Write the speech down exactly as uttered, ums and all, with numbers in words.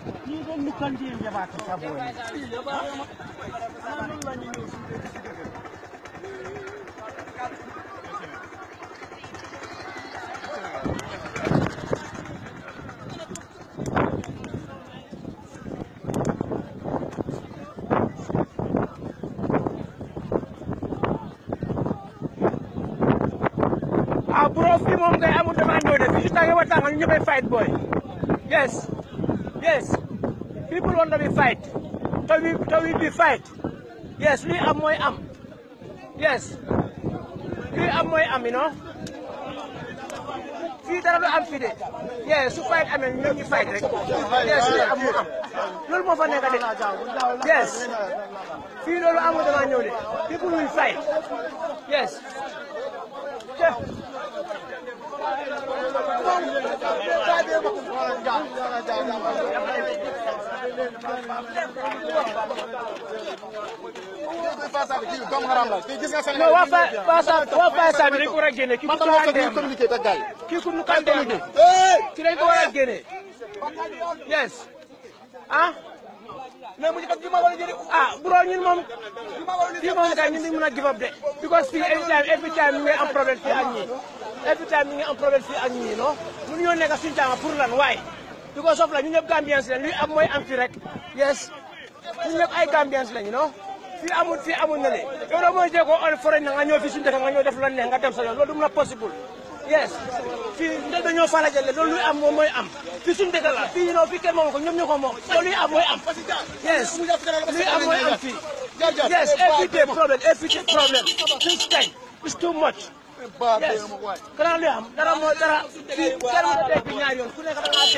ni don ni kan je ba ta sabo ah bro fi moom ngay amul demande de fi tànge wa tàngal ñu ñëppay fight boy yes yes people want to be fight to we to we be fight yes luy am mooy am yes luy am mooy am you know fii dara du am fii de yes su fight amee ñoom ñu fight rek yes luy am mu am loolu moo fa nekk de yes fii loolu amul dama ñëw de people will fight yes no wa fa fa sa wa fa sa bi ko war a génne ki ko war a communiquer ak gaay ki ko nu kan communiquer ki dañ ko war a génne yes ah mais mu ci ma wala jëri ah bro ñun moom fi moom ka ñun mëna give up de because fi every time every time ñu am problème fi ak ñi every time ñu am problème fi ak ñi no mu ñu nekk suñu temps pour lan waay because of la ñu ñëpp Gambians la li am mooy am fi rek yes ñu ñëpp ay Gambians lañu no fi amul fi amul na le yow mooy jéego on foreign nga ñëw fi suñu dëkk nga ñëw def lan ne nga dem sa yoon loolu du mëna possible yes fi ndel dañoo fala jël loolu am moom mooy am fi suñu dëkk la fi no fi kenn moom ko ñoom ñu ko moom loolu am mooy am yes li am mooy am fi yes every day problem every day problem this time is too much yes kana lu am dara mo dara fi kenn mo dégg ñaar yoon ku nekk da nga